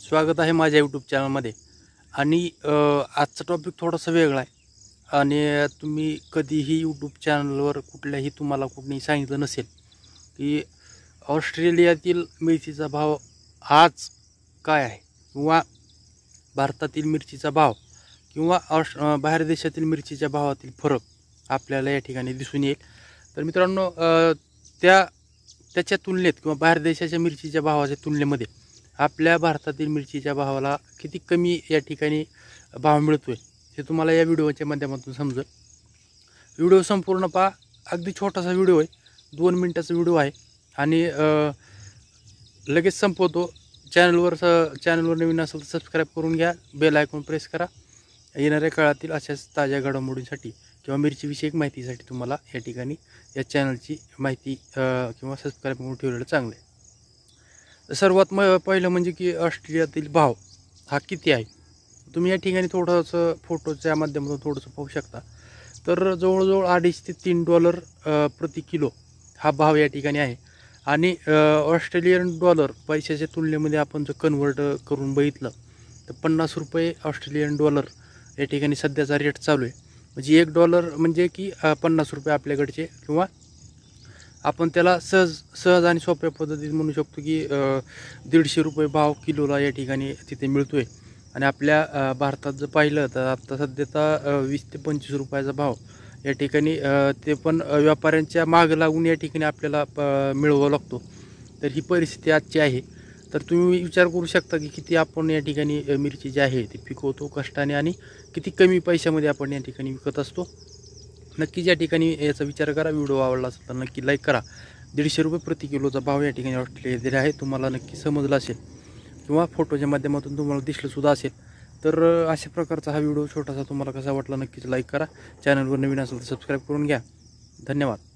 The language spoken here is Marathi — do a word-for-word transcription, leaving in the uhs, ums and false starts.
स्वागत आहे माझ्या यूट्यूब चॅनलमध्ये. आणि आजचा टॉपिक थोडासा वेगळा आहे आणि तुम्ही कधीही यूट्यूब चॅनलवर कुठल्याही तुम्हाला कुठेही सांगितलं नसेल की ऑस्ट्रेलियातील मिरचीचा भाव आज काय आहे किंवा भारतातील मिरचीचा भाव किंवा ऑश बाहेर देशातील मिरचीच्या भावातील फरक आपल्याला या ठिकाणी दिसून येईल. तर मित्रांनो, त्या त्याच्या तुलनेत किंवा बाहेर देशाच्या मिरचीच्या भावाच्या तुलनेमध्ये आपल्या भारतातील मिरचीच्या भावाला किती कमी या ठिकाणी भाव मिळतो आहे हे तुम्हाला या व्हिडिओच्या माध्यमातून समजेल. व्हिडिओ संपूर्ण पहा. अगदी छोटासा व्हिडिओ आहे, दोन मिनटाचा व्हिडिओ आहे आणि लगेच संपवतो. चॅनलवर स चॅनलवर नवीन असेल तर सबस्क्राईब करून घ्या, बेल आयकॉन प्रेस करा. येणाऱ्या काळातील अशाच ताज्या घडामोडींसाठी किंवा मिरचीविषयक माहितीसाठी तुम्हाला या ठिकाणी या चॅनलची माहिती किंवा सबस्क्राईब करून ठेवलेलं चांगलं आहे. सर्वात म पहिलं म्हणजे की ऑस्ट्रेलियातील भाव हा किती आहे. तुम्ही या ठिकाणी थोडंसं फोटोच्या माध्यमातून थोडंसं पाहू शकता. तर जवळजवळ अडीच ते तीन डॉलर प्रति किलो हा भाव या ठिकाणी आहे. आणि ऑस्ट्रेलियन डॉलर पैशाच्या तुलनेमध्ये आपण जर कन्वर्ट करून बघितलं तर पन्नास रुपये ऑस्ट्रेलियन डॉलर या ठिकाणी सध्याचा रेट चालू आहे. म्हणजे एक डॉलर म्हणजे की पन्नास रुपये आपल्याकडचे, किंवा आपण त्याला सहज सहज आणि सोप्या पद्धतीत म्हणू शकतो की दीडशे रुपये भाव किलोला या ठिकाणी तिथे मिळतो आहे. आणि आपल्या भारतात जर पाहिलं तर आत्ता सध्याचा वीस ते पंचवीस रुपयाचा भाव या ठिकाणी ते पण व्यापाऱ्यांच्या मागं लागून या ठिकाणी आपल्याला मिळवावा लागतो. तर ही परिस्थिती आजची आहे. तर तुम्ही विचार करू शकता की किती आपण या ठिकाणी मिरची जी आहे ती पिकवतो कष्टाने आणि किती कमी पैशामध्ये आपण या ठिकाणी विकत असतो. नक्कीच या ठिकाणी याचा विचार करा. व्हिडिओ आवडला असेल तर नक्की लाईक करा. दीडशे रुपये प्रति किलोचा भाव या ठिकाणी ऑस्ट्रेलिया दिला आहे. तुम्हाला नक्की समजलं असेल किंवा फोटोच्या माध्यमातून तुम्हाला दिसलंसुद्धा असेल. तर अशा प्रकारचा हा व्हिडिओ छोटासा तुम्हाला कसा वाटला नक्कीच लाईक करा. चॅनलवर नवीन असेल तर सबस्क्राईब करून घ्या. धन्यवाद.